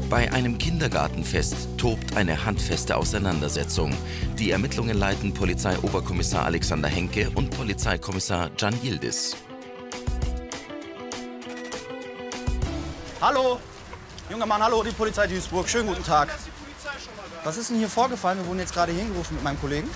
Bei einem Kindergartenfest tobt eine handfeste Auseinandersetzung. Die Ermittlungen leiten Polizeioberkommissar Alexander Henke und Polizeikommissar Can Yildiz. Hallo! Junger Mann, hallo, die Polizei Duisburg. Schönen guten Tag. Was ist denn hier vorgefallen? Wir wurden jetzt gerade hingerufen mit meinem Kollegen.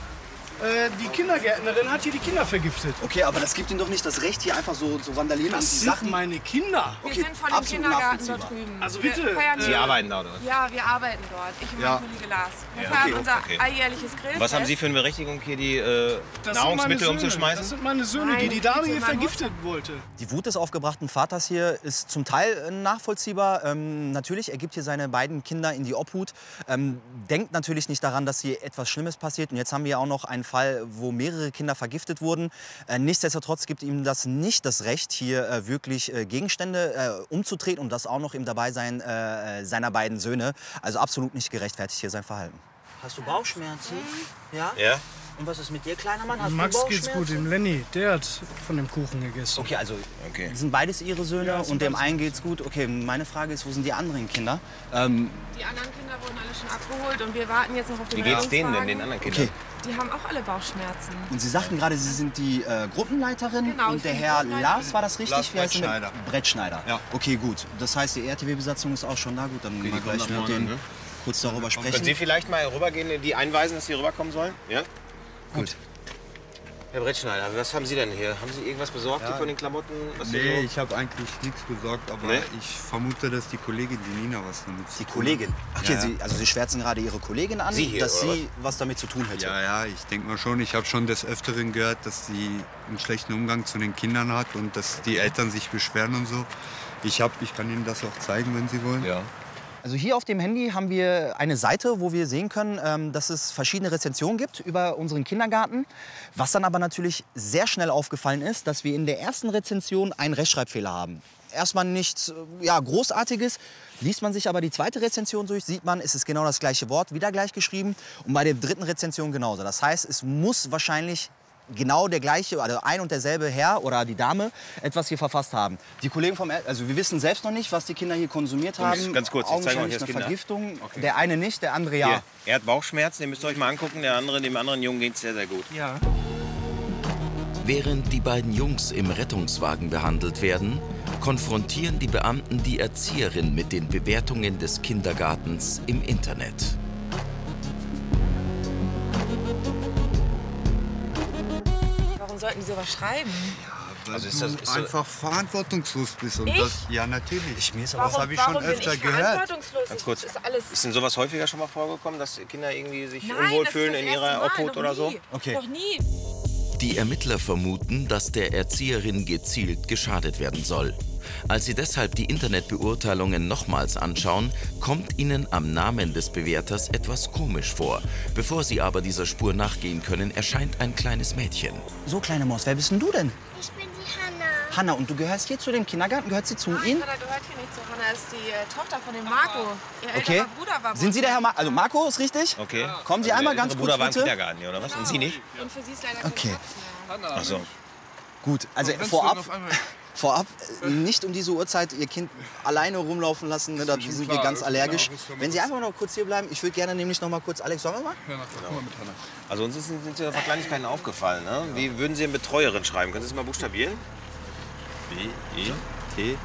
Die Kindergärtnerin hat hier die Kinder vergiftet. Okay, aber das gibt Ihnen doch nicht das Recht, hier einfach so zu vandalieren und die Das Sachen... sind meine Kinder. Wir Okay, sind von dem absolut Kindergarten dort nachvollziehbar. drüben. Also Wir bitte, feiern Sie hier- arbeiten da, oder was? Ja, wir arbeiten dort. Ich und Ja. mein Kollege Lars. Wir Ja, feiern okay, unser okay. alljährliches Grillfest. Was haben Sie für eine Berechtigung, hier die Das Nahrungsmittel sind meine Söhne. umzuschmeißen? Das sind meine Söhne, die Meine Dame Güte, hier man muss vergiftet wollte. Die Wut des aufgebrachten Vaters hier ist zum Teil nachvollziehbar. Natürlich, er gibt hier seine beiden Kinder in die Obhut. Denkt natürlich nicht daran, dass hier etwas Schlimmes passiert. Und jetzt haben wir auch noch einen Fall, wo mehrere Kinder vergiftet wurden. Nichtsdestotrotz gibt ihm das nicht das Recht, hier wirklich Gegenstände umzutreten und das auch noch im Dabeisein seiner beiden Söhne. Also absolut nicht gerechtfertigt hier sein Verhalten. Hast du Bauchschmerzen? Ja? Ja? Und was ist mit dir, kleiner Mann? Hast Max du geht's Bauchschmerzen? gut, dem Lenny, der hat von dem Kuchen gegessen. Okay, also Okay. sind beides ihre Söhne Ja, das sind und dem beides einen geht's gut. Okay, meine Frage ist, wo sind die anderen Kinder? Die anderen Kinder wurden alle schon abgeholt und wir warten jetzt noch auf den Wie geht's denen denn, Rettungswagen. den anderen Kindern? Okay. Die haben auch alle Bauchschmerzen. Und Sie sagten gerade, Sie sind die Gruppenleiterin Genau, ich und der bin die Herr Gruppenleiterin. Lars, war das richtig? Lars Wie heißt der mit- Brettschneider. Brettschneider. Ja. Okay, gut. Das heißt, die RTW-Besatzung ist auch schon da. Gut, dann mal kommen gleich nach mit vorne, denen ne? kurz darüber Können sprechen. Sie vielleicht mal rübergehen, die einweisen, dass Sie rüberkommen sollen? Ja? Gut. Herr Brettschneider, was haben Sie denn hier? Haben Sie irgendwas besorgt hier von den Klamotten? Was Sie Nee, so- ich habe eigentlich nichts besorgt, aber Nee? ich vermute, dass die Kollegin, die Nina, was damit zu Die tun Kollegin. hat. Okay, Ja, ja. Sie schwärzen gerade Ihre Kollegin an, Sie hier, dass oder sie was damit zu tun hätte. Ja, ja, ich denke mal schon. Ich habe schon des Öfteren gehört, dass sie einen schlechten Umgang zu den Kindern hat und dass die Eltern sich beschweren und so. Ich kann Ihnen das auch zeigen, wenn Sie wollen. Ja. Also hier auf dem Handy haben wir eine Seite, wo wir sehen können, dass es verschiedene Rezensionen gibt über unseren Kindergarten. Was dann aber natürlich sehr schnell aufgefallen ist, dass wir in der ersten Rezension einen Rechtschreibfehler haben. Erstmal nichts Großartiges. Liest man sich aber die zweite Rezension durch, sieht man, es ist genau das gleiche Wort, wieder gleich geschrieben. Und bei der dritten Rezension genauso. Das heißt, es muss wahrscheinlich genau der gleiche, also ein und derselbe Herr oder die Dame etwas hier verfasst haben. Die Kollegen also wir wissen selbst noch nicht, was die Kinder hier konsumiert haben. ganz kurz, ich zeige euch Augenscheinlich das eine Kinder. Vergiftung. Okay. Der eine nicht, der andere ja. Hier, er hat Bauchschmerzen, den müsst ihr euch mal angucken. Dem anderen Jungen geht's sehr, sehr gut. Ja. Während die beiden Jungs im Rettungswagen behandelt werden, konfrontieren die Beamten die Erzieherin mit den Bewertungen des Kindergartens im Internet. Warum sollten die sowas schreiben? Weil Also ist du das- ist so- einfach verantwortungslos bist. Und Ich? das, ja, natürlich. Mir ist Das habe ich schon öfter bin ich gehört. verantwortungslos? Ganz kurz. Das ist alles... Ist denn sowas häufiger schon mal vorgekommen, dass Kinder irgendwie sich Nein, unwohl das ist fühlen das in erste ihrer Mal, Obhut noch oder so? nie. Okay. Noch nie. Die Ermittler vermuten, dass der Erzieherin gezielt geschadet werden soll. Als sie deshalb die Internetbeurteilungen nochmals anschauen, kommt ihnen am Namen des Bewerters etwas komisch vor. Bevor sie aber dieser Spur nachgehen können, erscheint ein kleines Mädchen. So, kleine Maus, wer bist denn du denn? Ich bin die Hanna. Hanna, und du gehörst hier zu dem Kindergarten? Gehört sie zu Ihnen? Hannah gehört hier nicht zu. Hannah ist die Tochter von dem Marco. Ihr Okay. älterer Bruder war Sind Sie der Herr Marco? Also Marco ist richtig? Okay. Kommen Sie einmal ganz Ihr Bruder kurz war im bitte. Kindergarten, hier, oder was? Und Sie nicht? Und für sie ist leider kein Okay. Platz mehr. Ach so. Gut, also vorab nicht um diese Uhrzeit Ihr Kind alleine rumlaufen lassen, ne, da sind wir ganz allergisch. Wenn Sie einfach noch kurz hier bleiben, ich würde gerne nämlich noch mal kurz, Alex, sollen wir mal? Also uns sind so ein paar Kleinigkeiten aufgefallen. Ne? Wie würden Sie eine Betreuerin schreiben? Können Sie es mal buchstabieren? B-E-T-R-E-U.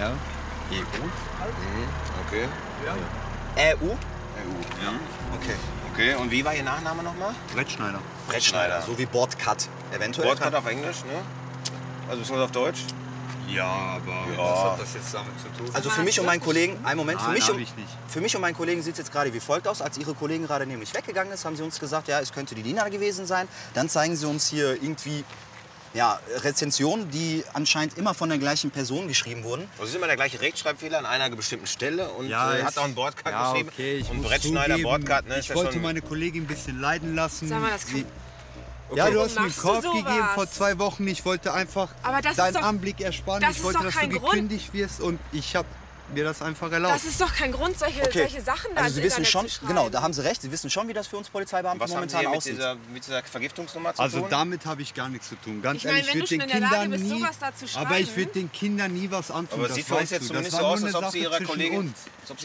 Okay. EU? Ja. Okay. Okay, und wie war Ihr Nachname nochmal? Brettschneider. Brettschneider. So wie Boardcut, eventuell. Wortcut auf Englisch, ne? Also beziehungsweise auf Deutsch? Ja, aber Ja. was hat das jetzt damit zu tun? Also für mich und meinen Kollegen, einen Moment, für Nein, mich, hab ich nicht. für mich und meinen Kollegen sieht es jetzt gerade wie folgt aus. Als Ihre Kollegin gerade nämlich weggegangen ist, haben Sie uns gesagt, ja, es könnte die Lina gewesen sein. Dann zeigen Sie uns hier irgendwie Rezensionen, die anscheinend immer von der gleichen Person geschrieben wurden. Also es ist immer der gleiche Rechtschreibfehler an einer bestimmten Stelle und Ja, hat auch einen Boardcut ja, geschrieben. okay, ich und muss Brettschneider, zugeben, Boardcut, ne? ist Ich ja wollte schon- meine Kollegin ein bisschen leiden lassen. Sag mal, das kann... Ja, du hast mir einen machst du Korb sowas? gegeben vor 2 Wochen. Ich wollte einfach Aber das ist deinen doch- Anblick ersparen. das Ich ist wollte, doch dass kein du Grund. gekündigt wirst. Und ich habe mir das einfach erlaubt. Das ist doch kein Grund, solche Sachen da Also Sie wissen schon, zu schreiben. genau, da haben Sie recht. Sie wissen schon, wie das für uns Polizeibeamte Was haben momentan Sie aussieht. mit dieser Vergiftungsnummer zu Also tun? damit habe ich gar nichts zu tun. Ganz Ich meine, ehrlich, wenn ich du würde schon den in der Lage Kindern bist, nie. sowas da zu Aber ich schreiben. würde den Kindern nie was antun. Aber das es sieht für uns weißt jetzt du. zumindest Das so war aus, nur als eine ob Sie Sache Ihrer zwischen Kollegin, uns.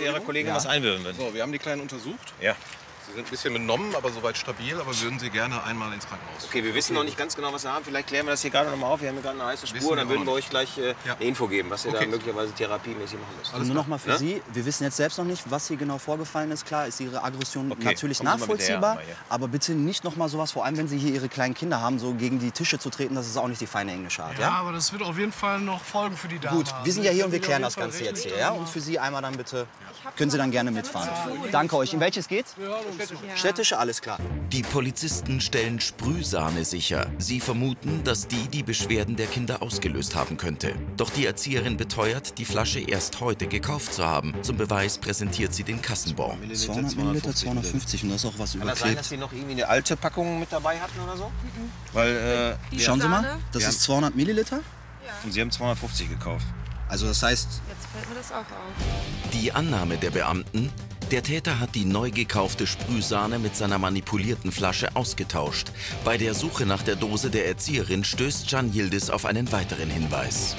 was einwürden würden. So, wir haben die Kleinen untersucht. Ja. Sie sind ein bisschen benommen, aber soweit stabil. Aber würden Sie gerne einmal ins Krankenhaus? Okay, wir wissen noch nicht ganz genau, was wir haben. Vielleicht klären wir das hier gerade noch mal auf. Wir haben hier gerade eine heiße Wissen Spur. Dann wir würden wir auch euch gleich eine Info geben, was ihr da Okay. möglicherweise therapiemäßig machen müsst. Und nur noch mal für Sie, wir wissen jetzt selbst noch nicht, was hier genau vorgefallen ist. Klar ist Ihre Aggression natürlich kommen Sie mal bitte her, nachvollziehbar, mal hier. aber bitte nicht noch mal sowas, vor allem wenn Sie hier Ihre kleinen Kinder haben, so gegen die Tische zu treten, das ist auch nicht die feine englische Art. Ja, Ja? aber das wird auf jeden Fall noch Folgen für die Dame Gut, haben. wir sind ja hier und wir Das klären wird das auf jeden Ganze Fall jetzt hier. rechtlich Ja? dann Und für Sie einmal dann bitte, hab können Sie dann gerne damit mitfahren. zu tun. Danke euch. In welches geht's? Ja. Städtische, alles klar. Die Polizisten stellen Sprühsahne sicher. Sie vermuten, dass die Beschwerden der Kinder ausgelöst haben könnte. Doch die Erzieherin beteuert, die Flasche erst heute gekauft zu haben. Zum Beweis präsentiert sie den Kassenbon. 200 Milliliter, 250 und das ist auch was Kann das sein, überklebt. dass Sie noch irgendwie eine alte Packung mit dabei hatten oder so? Weil, Die Schauen Sie mal, Sahne, das Ja. ist 200 Milliliter. und Sie haben 250 gekauft. Also das heißt, Jetzt fällt mir das auch auf. Die Annahme der Beamten: Der Täter hat die neu gekaufte Sprühsahne mit seiner manipulierten Flasche ausgetauscht. Bei der Suche nach der Dose der Erzieherin stößt Can Yildiz auf einen weiteren Hinweis.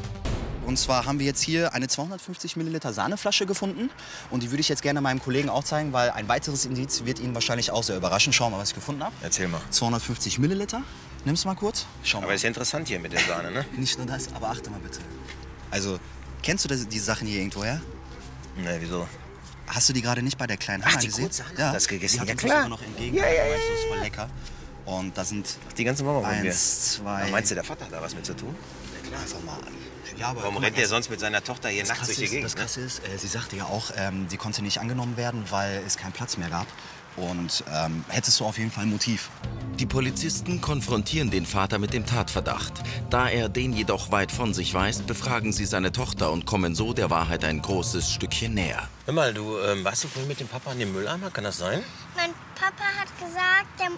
und zwar haben wir jetzt hier eine 250 Milliliter Sahneflasche gefunden und die würde ich jetzt gerne meinem Kollegen auch zeigen, weil ein weiteres Indiz wird ihn wahrscheinlich auch sehr überraschen. Schauen wir mal, was ich gefunden habe. Erzähl mal. 250 Milliliter. Nimm's mal kurz. Schau mal. Aber ist ja interessant hier mit der Sahne, ne? Nicht nur das, aber achte mal bitte. Also, kennst du die Sachen hier irgendwoher? Ne, wieso? Hast du die gerade nicht bei der kleinen Hanna die gesehen? kurze Hanna hat das gegessen. Die hat Ja, uns klar. das immer noch entgegengehalten. Ja. Meinst du, das ist voll lecker. Und da sind Die ganze Mama wollen wir. 1, 2... Meinst du, der Vater hat da was mit zu tun? Einfach mal an. Ja, aber Warum guck mal, rennt der sonst mit seiner Tochter hier nachts durch die Gegend? Das Krasse ist, sie sagte ja auch, sie konnte nicht angenommen werden, weil es keinen Platz mehr gab. Und hättest du auf jeden Fall ein Motiv. Die Polizisten konfrontieren den Vater mit dem Tatverdacht. Da er den jedoch weit von sich weist, befragen sie seine Tochter und kommen so der Wahrheit ein großes Stückchen näher. Hör mal, du warst du vorhin mit dem Papa an dem Mülleimer? Kann das sein? Mein Papa hat gesagt,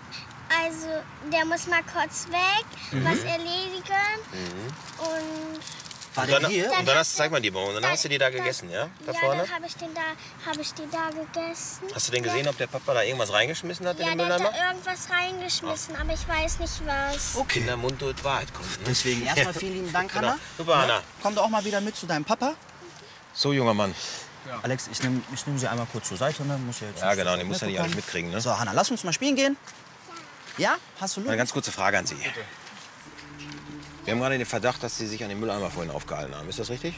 der muss mal kurz weg, was erledigen. Und War Und der dann, hier? und dann zeig mal die Bon. Und dann hast du die da gegessen, ja? Da vorne? dann habe ich die da gegessen. Hast du denn gesehen, ob der Papa da irgendwas reingeschmissen hat in Ja, den der hat Mülleimer? da irgendwas reingeschmissen, aber ich weiß nicht was. Kinder, Mund und Wahrheit kommt. Ne? Deswegen erstmal vielen lieben Dank, Genau. Hanna. Super, Hanna. Komm doch auch mal wieder mit zu deinem Papa. So, junger Mann. Alex, ich nehm Sie einmal kurz zur Seite. Ne? Muss ja, jetzt Ja, nicht genau, so den muss ja nicht mitbekommen. alles mitkriegen, ne? So, Hanna, lass uns mal spielen gehen. Ja? Hast du Eine Lust? ganz kurze Frage an Sie. Wir haben gerade den Verdacht, dass Sie sich an dem Mülleimer vorhin aufgehalten haben. Ist das richtig?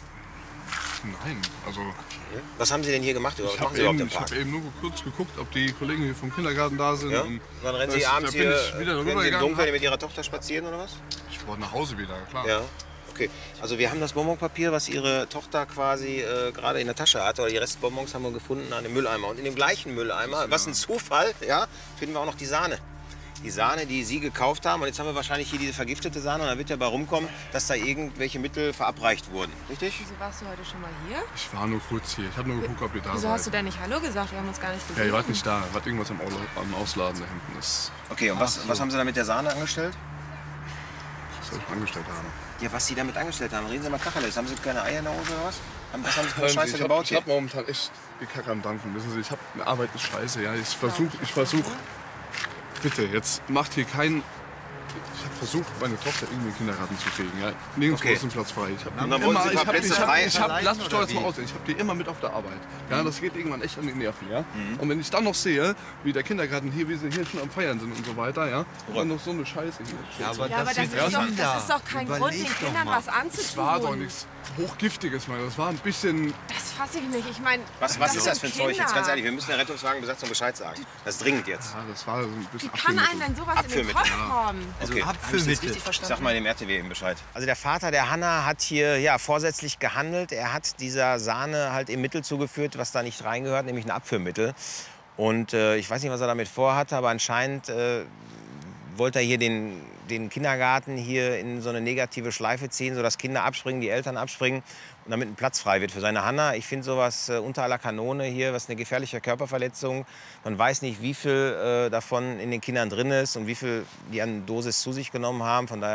Nein, also Was haben Sie denn hier gemacht? Was ich machen habe Sie überhaupt eben, im Park? nur kurz geguckt, ob die Kollegen hier vom Kindergarten da sind. Ja? Und Und dann rennen Sie da abends bin hier, ich wieder rennen Sie im rübergegangen. Dunkeln mit Ihrer Tochter spazieren oder was? Ich wollte nach Hause wieder, klar. Ja. Okay, also wir haben das Bonbonpapier, was Ihre Tochter quasi gerade in der Tasche hatte, oder die Restbonbons haben wir gefunden an dem Mülleimer. Und in dem gleichen Mülleimer, was ein Zufall, ja, finden wir auch noch die Sahne. Die Sahne, die Sie gekauft haben. Und jetzt haben wir wahrscheinlich hier diese vergiftete Sahne. Und da wird ja bei rumkommen, dass da irgendwelche Mittel verabreicht wurden. Richtig? Wieso warst du heute schon mal hier? Ich war nur kurz hier. Ich habe nur geguckt, ob ihr da Wieso seid. hast du denn nicht Hallo gesagt? Wir haben uns gar nicht Ja, gesehen. ihr wart nicht da. Ihr wart irgendwas am Ausladen da hinten. Das Okay, und was haben Sie da mit der Sahne angestellt? soll ich angestellt haben. Ja, was Sie damit angestellt haben. Reden Sie mal Tacheles. Haben Sie keine Eier in der Hose oder was? Was haben Sie für eine Hören Sie, Scheiße ich gebaut Ich hier? habe momentan echt die Kacke am Dampfen. Wissen Sie, ich habe eine Arbeit ist scheiße. Ja, ich versuche. Bitte, jetzt macht hier keinen. Ich habe versucht, meine Tochter irgendwie in den Kindergarten zu kriegen. Ja. Nirgendwo Okay. ist ein Platz frei. Ich habe Und dann wollen Sie ein paar Plätze frei? lass mich doch jetzt mal aussehen. Ich habe die immer mit auf der Arbeit. Ja, das geht irgendwann echt an die Nerven. Ja. Und wenn ich dann noch sehe, wie der Kindergarten hier, wie sie hier schon am Feiern sind und so weiter, ja, und dann noch so eine Scheiße hier. aber Ja, aber das ist, doch kein Grund, den Kindern was anzutun. Das war doch nichts Hochgiftiges, Mann. Das war ein bisschen. Das fasse ich nicht. Ich meine, Was ist das für ein Zeug? Jetzt ganz ehrlich, wir müssen der Rettungswagenbesatzung Bescheid sagen. Das ist dringend jetzt. Ja, das war so ein bisschen. Wie kann einem denn sowas in den Abführmittel. Kopf kommen? Okay. Abführmittel. Ich sag mal dem RTW eben Bescheid. Also der Vater der Hanna hat hier ja, vorsätzlich gehandelt. Er hat dieser Sahne halt im Mittel zugeführt, was da nicht reingehört, nämlich ein Abführmittel. Und ich weiß nicht, was er damit vorhatte, aber anscheinend wollte er hier den Kindergarten hier in so eine negative Schleife ziehen, sodass Kinder abspringen, die Eltern abspringen und damit ein Platz frei wird für seine Hanna. Ich finde sowas unter aller Kanone hier, was eine gefährliche Körperverletzung. Man weiß nicht, wie viel davon in den Kindern drin ist und wie viel die an Dosis zu sich genommen haben. Von daher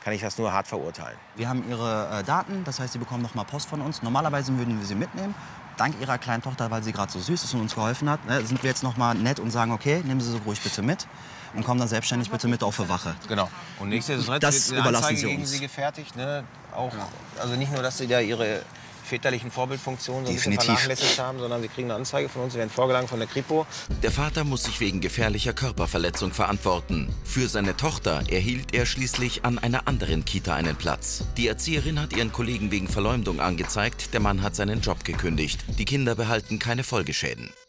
kann ich das nur hart verurteilen. Wir haben Ihre Daten, das heißt, Sie bekommen noch mal Post von uns. Normalerweise würden wir Sie mitnehmen. Dank Ihrer kleinen Tochter, weil sie gerade so süß ist und uns geholfen hat, ne, sind wir jetzt noch mal nett und sagen, okay, nehmen Sie sie ruhig bitte mit und kommen dann selbstständig bitte mit auf die Wache. Genau. Und nächstes Schritt Das wird eine überlassen Anzeige Sie gegen uns. Sie gefertigt. Ne? Auch, also nicht nur, dass Sie da Ihre väterlichen Vorbildfunktionen so ein bisschen Definitiv. vernachlässigt haben, sondern Sie kriegen eine Anzeige von uns, Sie werden vorgeladen von der Kripo. Der Vater muss sich wegen gefährlicher Körperverletzung verantworten. Für seine Tochter erhielt er schließlich an einer anderen Kita einen Platz. Die Erzieherin hat ihren Kollegen wegen Verleumdung angezeigt, der Mann hat seinen Job gekündigt. Die Kinder behalten keine Folgeschäden.